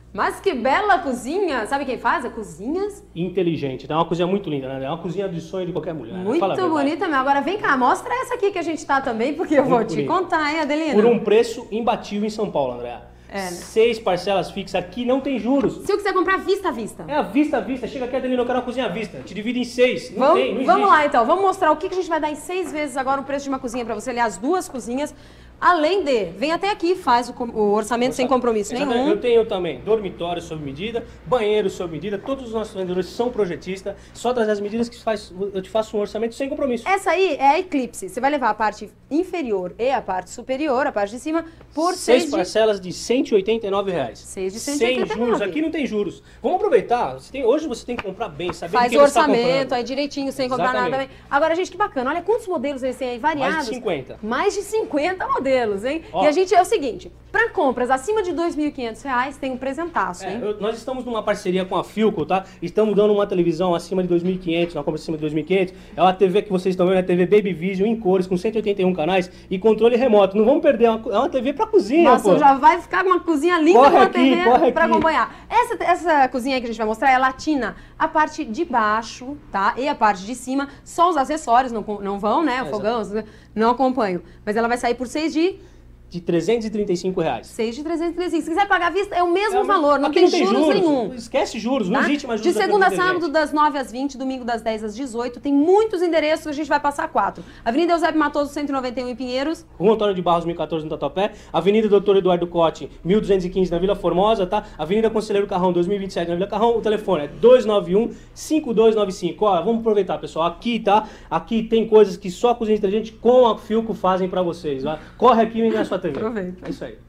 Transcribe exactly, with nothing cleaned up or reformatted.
Mas que bela cozinha! Sabe quem faz? É Cozinhas Inteligente. É uma cozinha muito linda, né? É uma cozinha de sonho de qualquer mulher. Muito Fala bonita mesmo. Agora vem cá, mostra essa aqui que a gente tá também, porque eu Muito vou te bonita. contar, hein, Adelina? Por um preço imbatível em São Paulo, André. É, né? Seis parcelas fixas, aqui não tem juros. Se eu quiser comprar vista a vista. É a vista à vista. Chega aqui, Adelina, eu quero uma cozinha à vista. Te divide em seis. Não Vamos, tem, não vamos existe. lá então, vamos mostrar o que que a gente vai dar em seis vezes agora o preço de uma cozinha pra você, aliás, duas cozinhas. Além de, vem até aqui, faz o, com- o orçamento sem compromisso Exatamente. nenhum. Eu tenho também dormitório sob medida, banheiro sob medida, todos os nossos vendedores são projetistas, só trazer as medidas que faz, eu te faço um orçamento sem compromisso. Essa aí é a Eclipse. Você vai levar a parte inferior e a parte superior, a parte de cima, por Seis seis de... parcelas de cento e oitenta e nove reais. Seis de cento e oitenta e nove. Sem juros, aqui não tem juros. Vamos aproveitar, você tem, hoje você tem que comprar bem, saber Faz de o quem você está orçamento comprando. aí direitinho, sem comprar nada Exatamente. também. Agora, gente, que bacana. Olha quantos modelos eles têm aí, variados. Mais de cinquenta. Mais de cinquenta modelos, hein? Ó. E a gente é o seguinte, para compras acima de dois mil e quinhentos reais, tem um presentaço, É, hein? eu- nós estamos numa parceria com a Philco, tá? Estamos dando uma televisão acima de dois mil e quinhentos, uma compra acima de dois mil e quinhentos. É uma T V que vocês estão vendo, é a T V Baby Vision em cores, com cento e oitenta e um canais e controle remoto. Não vamos perder, é uma, é uma T V pra cozinha, Nossa, pô. já vai ficar com uma cozinha linda Corre com uma aqui, T corre V para aqui. acompanhar. Essa, essa cozinha aí que a gente vai mostrar é latina. A parte de baixo, tá? E a parte de cima, só os acessórios não, com- não vão, né? O É, fogão, não acompanho. Mas ela vai sair por seis de... De trezentos e trinta e cinco reais. seis de trezentos e trinta e cinco. Se quiser pagar à vista, é o mesmo É, valor, não aqui tem, juros, nenhum. Esquece juros, não Tá? existe mais De juros. segunda a daquele sábado, detergente. das nove às vinte, domingo das dez às dezoito. Tem muitos endereços, a gente vai passar quatro. Avenida Eusébio Matoso, cento e noventa e um em Pinheiros. Rua Antônio de Barros, mil e quatorze, no Tatuapé. Avenida Doutor Eduardo Cote, mil duzentos e quinze, na Vila Formosa, tá? Avenida Conselheiro Carrão, dois mil e vinte e sete, na Vila Carrão. O telefone é dois nove um, cinco dois nove cinco. Ó, vamos aproveitar, pessoal. Aqui, tá? Aqui tem coisas que só a Cozinha Inteligente com a Philco fazem pra vocês, tá? Corre aqui e vem na sua T V. Aproveita. É isso aí.